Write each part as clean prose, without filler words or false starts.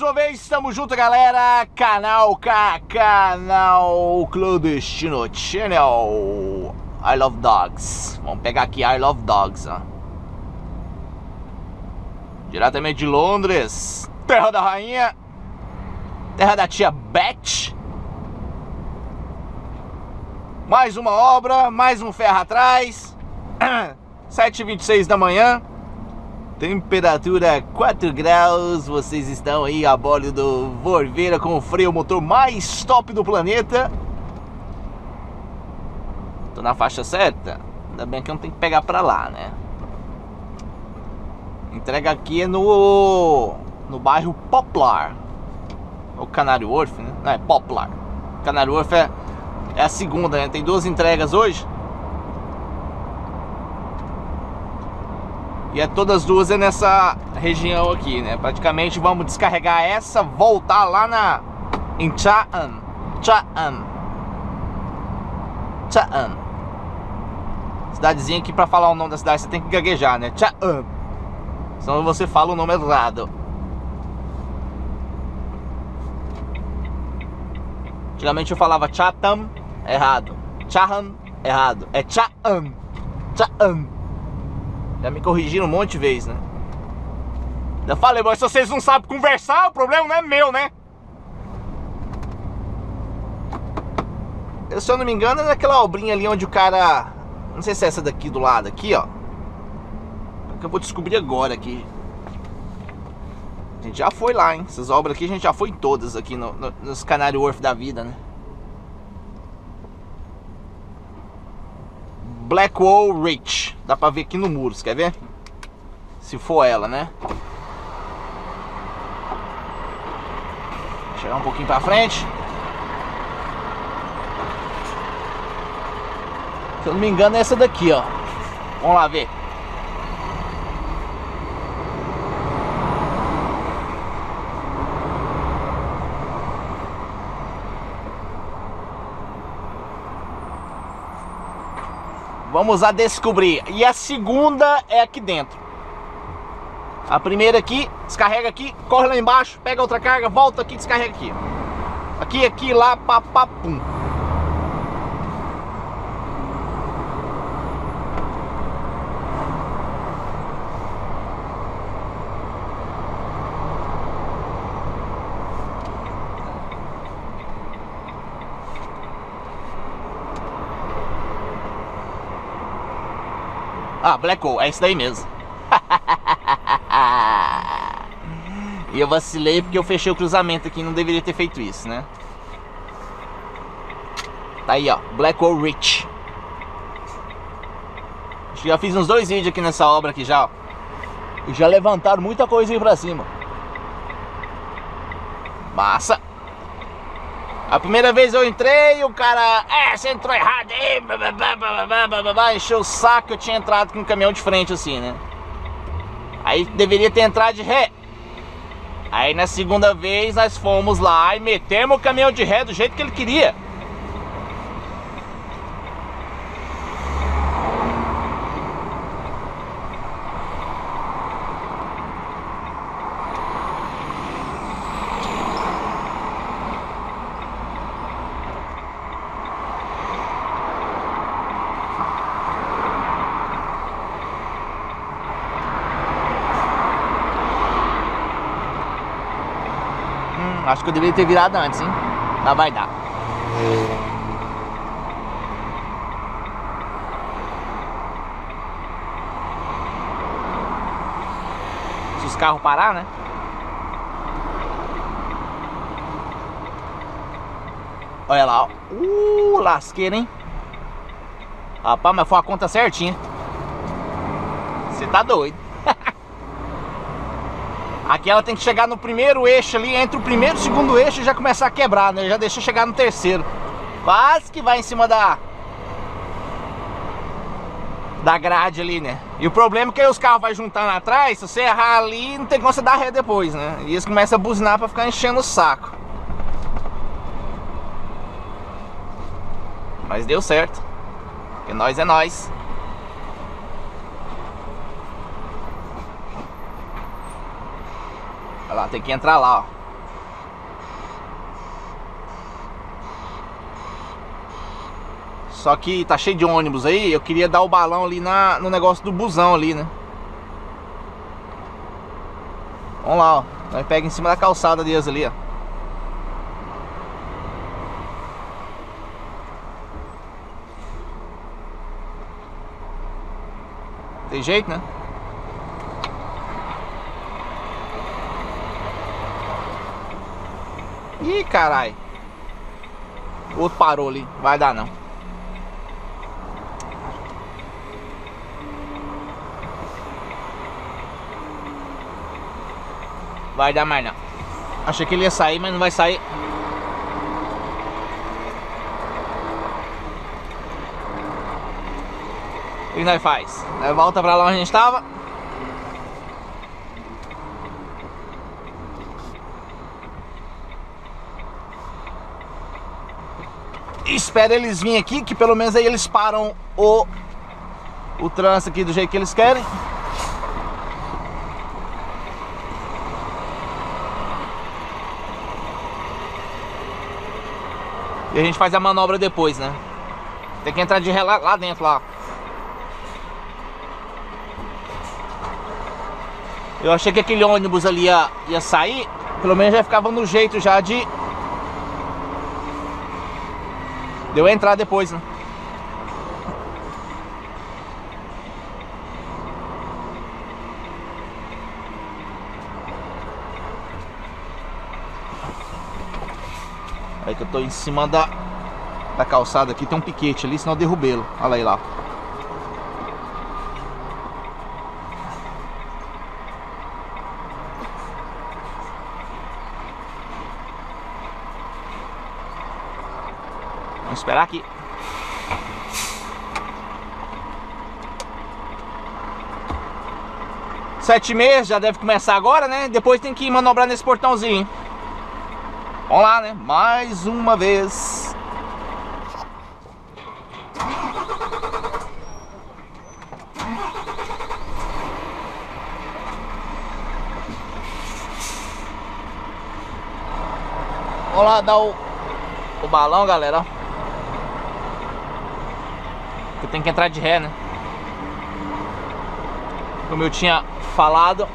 uma vez, estamos juntos, galera. Canal Clandestino Channel. I Love Dogs. Vamos pegar aqui I Love Dogs, ó. Diretamente de Londres, terra da rainha, terra da tia Beth. Mais uma obra, mais um ferro atrás. 7h26 da manhã. Temperatura 4 graus. Vocês estão aí a bordo do Vorveira com o freio motor mais top do planeta. Tô na faixa certa? Ainda bem que eu não tenho que pegar pra lá, né? Entrega aqui é no bairro Poplar. Ou Canary Wharf, né? Não, é Poplar. Canary Wharf é a segunda, né? Tem duas entregas hoje. E todas duas é nessa região aqui, né? Praticamente vamos descarregar essa, voltar lá em Chatham. Cidadezinha aqui, pra falar o nome da cidade você tem que gaguejar, né? Chatham. Senão você fala o nome errado. Antigamente eu falava Chatham errado. Chatham errado. É Chatham. Chatham. Já me corrigiram um monte de vezes, né? Já falei, mas se vocês não sabem conversar, o problema não é meu, né? Se eu não me engano, é naquela obrinha ali onde o cara... Não sei se é essa daqui do lado, aqui, ó. Que eu vou descobrir agora aqui. A gente já foi lá, hein? Essas obras aqui a gente já foi todas aqui nos Canary Wharf da vida, né? Blackwall Ridge. Dá pra ver aqui no muro, você quer ver? Se for ela, né? Vou chegar um pouquinho pra frente. Se eu não me engano é essa daqui, ó. Vamos lá ver. Vamos a descobrir. E a segunda é aqui dentro. A primeira aqui, descarrega aqui, corre lá embaixo, pega outra carga, volta aqui, descarrega aqui. Aqui, lá, pum. Ah, Blackwall, é isso daí mesmo. E eu vacilei porque eu fechei o cruzamento aqui, não deveria ter feito isso, né? Tá aí, ó, Blackwall Ridge. Acho que já fiz uns 2 vídeos aqui nessa obra aqui já, ó. E já levantaram muita coisa aí pra cima. Massa. A primeira vez eu entrei, o cara... você entrou errado aí, encheu o saco, eu tinha entrado com o caminhão de frente assim, né? Aí deveria ter entrado de ré. Aí na segunda vez nós fomos lá e metemos o caminhão de ré do jeito que ele queria. Acho que eu deveria ter virado antes, hein? Mas vai dar. Se os carros parar, né? Olha lá, ó. Lasqueira, hein? Rapaz, mas foi a conta certinha. Você tá doido. Aqui ela tem que chegar no primeiro eixo ali, entre o primeiro e o segundo eixo e já começar a quebrar, né? Já deixa chegar no terceiro. Quase que vai em cima da grade ali, né? E o problema é que aí os carros vão juntando atrás, se você errar ali, não tem como você dar ré depois, né? E eles começam a buzinar pra ficar enchendo o saco. Mas deu certo. Porque nós é nós. Olha lá, tem que entrar lá, ó. Só que tá cheio de ônibus aí. Eu queria dar o balão ali no negócio do busão ali, né? Vamos lá, ó. Nós pega em cima da calçada deles ali, ó. Tem jeito, né? Ih, carai. O outro parou ali. Vai dar não. Vai dar mais não. Achei que ele ia sair, mas não vai sair. O que nós faz? Nós volta pra lá onde a gente tava. Espera eles virem aqui, que pelo menos aí eles param o trânsito aqui do jeito que eles querem. E a gente faz a manobra depois, né? Tem que entrar de ré lá dentro, lá. Eu achei que aquele ônibus ali ia sair. Pelo menos já ficava no jeito já de eu entrar depois, né? Aí que eu tô em cima da calçada aqui, tem um piquete ali, senão eu derrubei-lo. Olha aí lá. Vamos esperar aqui. Sete e meia, já deve começar agora, né? Depois tem que manobrar nesse portãozinho, hein? Vamos lá, né? Mais uma vez. Vamos lá dar o balão, galera. Eu tenho que entrar de ré, né? Como eu tinha falado.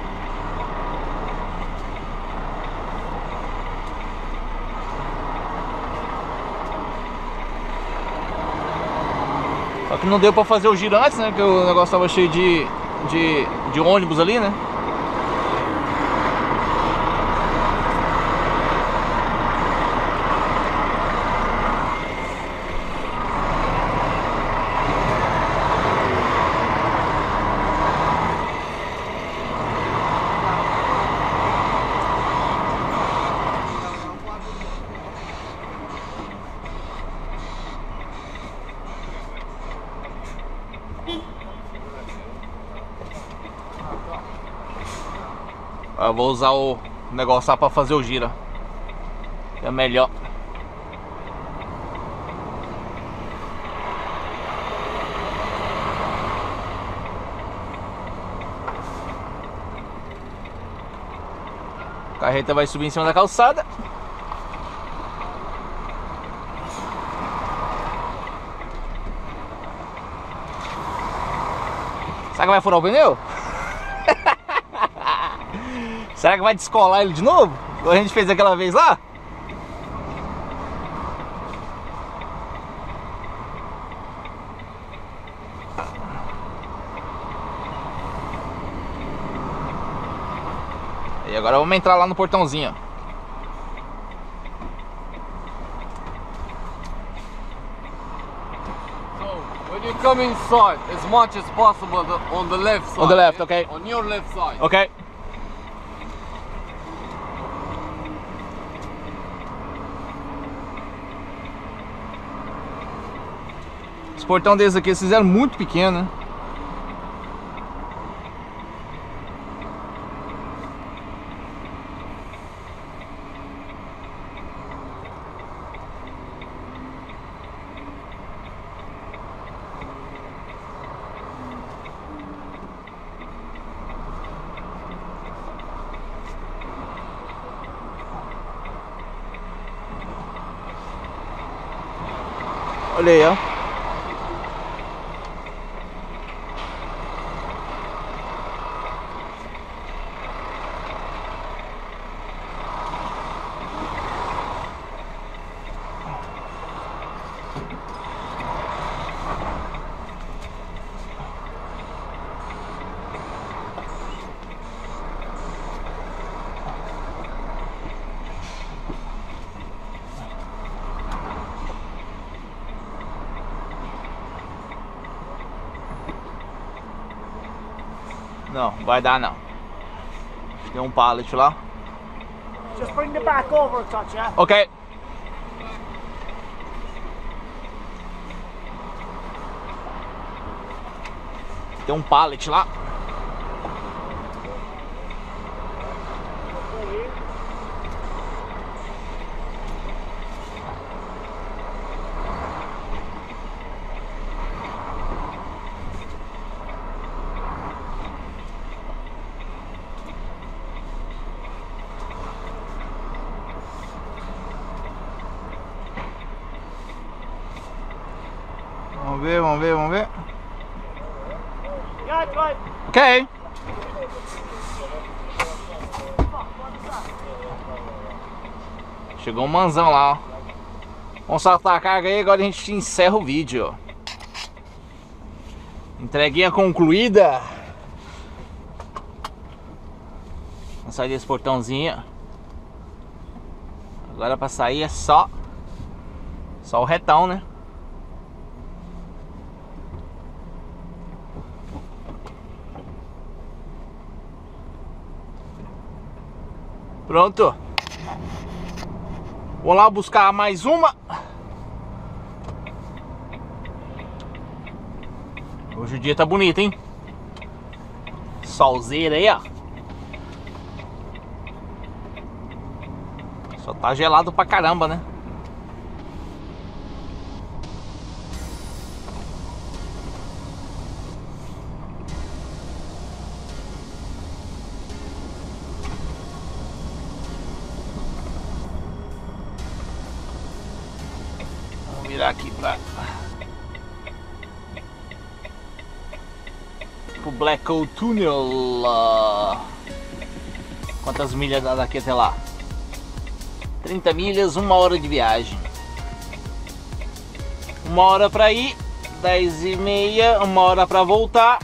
Só que não deu pra fazer o giro antes, né? Porque o negócio tava cheio de ônibus ali, né? Eu vou usar o negócio lá pra fazer o giro. É melhor. A carreta vai subir em cima da calçada. Será que vai furar o pneu? Será que vai descolar ele de novo? Como a gente fez aquela vez lá? E agora vamos entrar lá no portãozinho. When you come inside, as much as possible on the left side. On the left, okay. On your left side. Ok. Os portão desses aqui, eles fizeram muito pequeno, né? Olha aí, ó. Não, vai dar não. Tem um pallet lá. Just bring the back over a touch, yeah? Ok. Tem um pallet lá. Vamos ver, vamos ver, vamos ver. Yeah, right. Ok. Chegou um manzão lá, ó. Vamos soltar a carga aí, agora a gente encerra o vídeo. Entreguinha concluída. Vamos sair desse portãozinho. Agora pra sair é só o retão, né? Pronto. Vou lá buscar mais uma. Hoje o dia tá bonito, hein? Solzeira aí, ó. Só tá gelado pra caramba, né? Vamos virar aqui pra o Black Hole Tunnel. Quantas milhas dá daqui até lá? 30 milhas, 1 hora de viagem. 1 hora pra ir, 10h30, 1 hora pra voltar.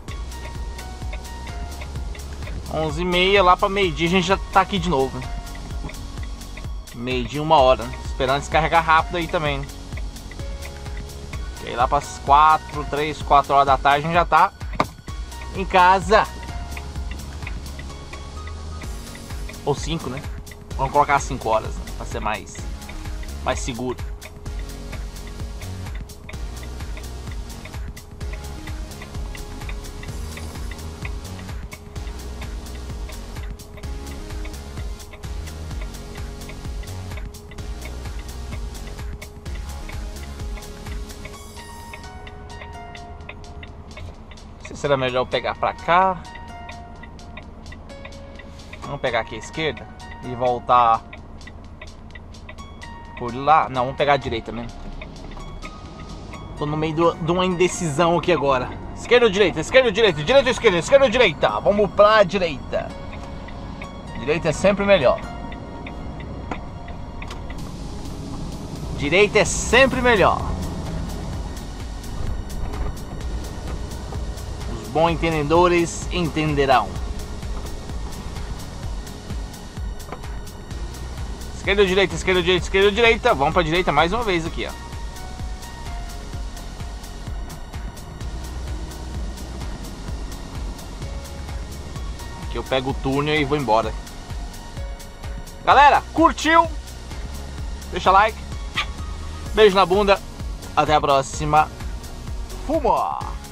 11h30, lá pra meio-dia a gente já tá aqui de novo. Meio-dia, 1 hora, né? Esperando descarregar rápido aí também. E aí lá pras 3, 4 horas da tarde a gente já tá em casa. Ou 5, né? Vamos colocar 5 horas, né? Pra ser mais seguro. Não sei se será melhor eu pegar pra cá. Vamos pegar aqui à esquerda e voltar por lá. Não, vamos pegar a direita mesmo. Tô no meio de uma indecisão aqui agora. Esquerda ou direita? Esquerda ou direita? Direita ou esquerda? Esquerda ou direita? Vamos pra direita. Direita é sempre melhor. Direita é sempre melhor. Os bons entendedores entenderão. Esquerda ou direita, esquerda ou direita, esquerda ou direita. Vamos pra direita mais uma vez aqui, ó. Aqui eu pego o túnel e vou embora. Galera, curtiu? Deixa like. Beijo na bunda. Até a próxima. Fuma!